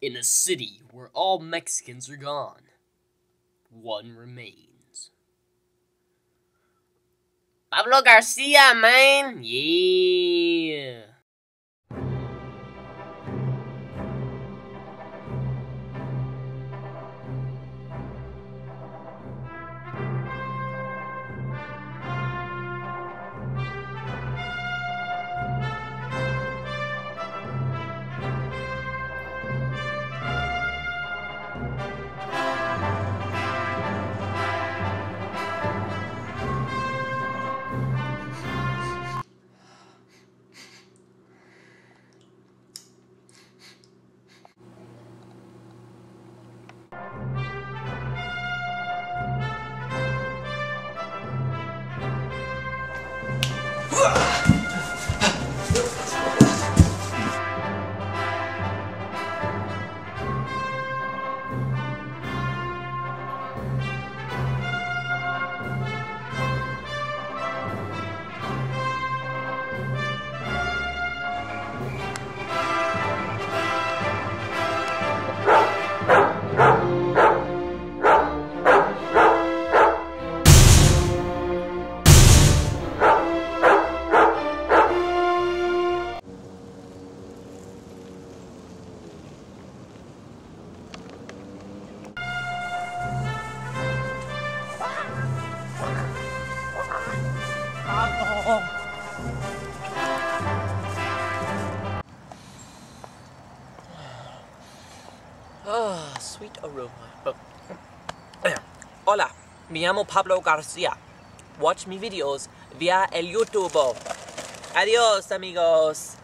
In a city where all Mexicans are gone, one remains. Pablo Garcia, man! Yeah! Sweet aroma. Hola, me llamo Pablo Garcia. Watch mi videos via el YouTube. Adiós, amigos.